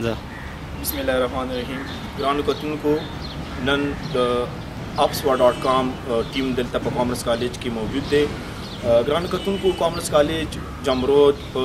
زه बिस्मिल्लाहिर्रहमानिर्रहीम ګرانو کتونکو نن د oxford.com ټیم دلته په کامرس کالج کې موجود دی. ګرانو کتونکو کامرس کالج جمرود په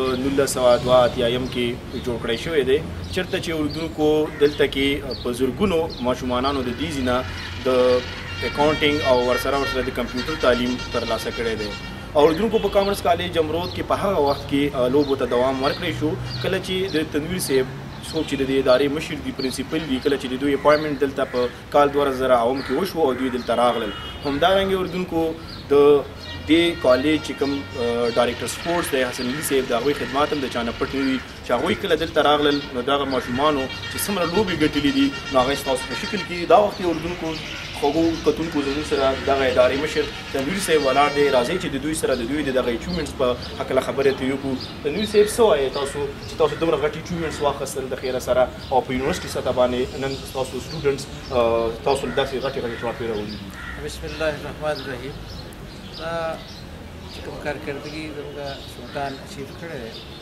1982 کې جوړ کړی شوی دی چېرته چې اردوونکو دلته کې په زرګونو ماشومانانو د دې ځینه د اکاونټینګ او ورسره د کمپیوټر تعلیم ترلاسه کړی دی. اردوونکو په کامرس کالج جمرود کې په هغه وخت کې لوبو ته دوام ورکړی شو کله چې د تنویر صاحب څوک چې د دې ادارې مشر دي پرنسپل دي کله چې د دوی اپاینټمنټ دلته په کال 2000 کې وشو او دوی دلته راغلل. همدارنګه اردوونکو د دې کالج چې کوم ډایرکټر سپورټس دی حسن علي صاحب د هغوی خدمات هم د چا نه پټ نه وي چې هغوی کله دلته راغلل نو دغه ماشومانو چې څومره لوبې ګټلې دي نو هغه ستاسو په شکل کې دا وخت اردوونکو خوږو کتونکو زموږ سره دغه ادارې مشر تنویر صاحب ولاړ دی. راځئ چې د دوی سره د دوی د دغه اچیومنټس په هکله خبرې اترې وکړو. تنویر صاحب څه وایي تاسو چې تاسو دومره غټ اچیومنټس واخیستل د خیره سره او په یونیورسټي سطح باندې نن تاسو سټوډنټس تاسو داسې غټې ټرافي راوړي دي. بسم الله الرحمن الرحیم. دا چې کوم کارکردګي زموږ سلطان اچیو کړی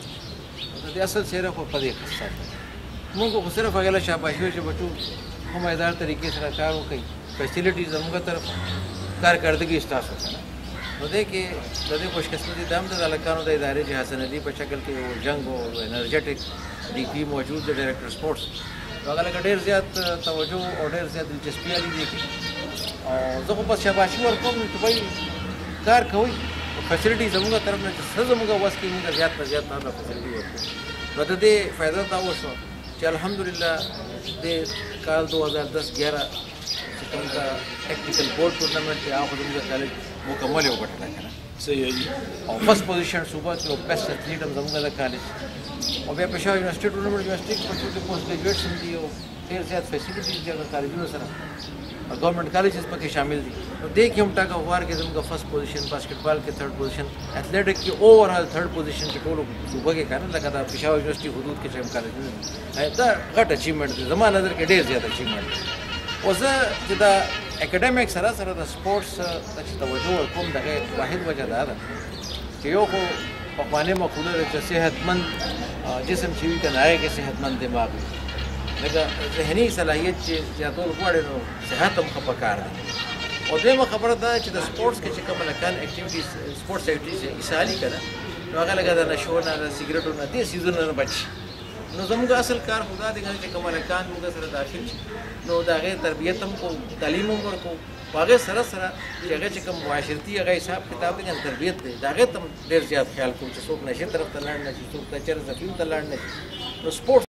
دی د دې اصل څیره خو په دې خاصه ده موږ خو صرف هغه له شاباشي چې بچو همایدار طریقې سره کار وکړي فیسیلیټیز زموږ طرف کارکردګي ستاسو سره نو دې کې د دې خوشقسمتي دا هم د هلکانو د ادارې چې حسن علي په شکل کې یو جنګ او انرجیټک ډیګري موجود د ډایرکټر سپورټس هغه لکه ډېر زیات توجه او ډېر زیات دلچسپي لري دې کې او زه خو بس شاباشي ورکوم چې وایي کار کوئ فیسیلیټي زموږ طرف نه چې څه زموږ وس کې موږ زیات نه زیات نه فیسیلیټي ورکوو نو د دې فایده دا وشوه چې الحمدلله د کال 2010-11 چې کوم دا ټیکنیکل بورډ ټورنمنټ دی هغه زموږ کالج مکمل وګټله که نه صحیح او فرست پوزیشن صوبه کې او بیسټ اٿلیټ هم زموږ د کالج او بیا پېښور یونیورسټي ټورنمنټ یونیورسټي کې پښتو کې پوسټ ګریجویټس هم دي او ډېر زیات فیسیلیټیز دي هغه کالجونو سره او ګورنمنټ کالجز پکې شامل دي نو دې کې هم ټاکه غوار کې زموږ فرست پوزیشن باسکټبال کې تھرډ پوزیشن اٿلیټک کې اوورال تھرډ پوزیشن چې ټولو صوبه کې کنه لکه دا پېښور یونیورسټي حدود کې چې هم کالجونه دي دا غټ اچیومنټ دی زما نظر کې ډېر زیات اچیومنټ دی او زه چې دا اکیډمیک سره سره د سپورټس ته چې توجه ورکوم دغه واحد وجه دا ده چې یو خو پخوانۍ مقوله ده چې صحتمند جسم چې وي که نه هغې کې صحتمند دماغ وي لکه ذهني صلاحیت چې زیاتول غواړي نو صحت هم ښه پکار دی او دویمه خبره دا چې د سپورټس کې چې کوم هلکان اکټیویټیز سپورټس اکټیویټیز ایسالي که نه نو هغه لکه د نشو نه د سګرټو نه دې څیزونو نه بچ نو زموږ اصل کار خو دا دی چې کوم هلکان موږ سره داخل شي نو د هغې تربیت هم کوو تعلیم هم ورکوو په هغې سره سره چې هغه چې کوم معاشرتي هغه حساب کتاب دی که تربیت دی د هغې ته هم ډېر زیات خیال کوو چې څوک نشې طرف ته لاړ نه شي څوک تچر زفیم ته لاړ نه شي نو سپورټس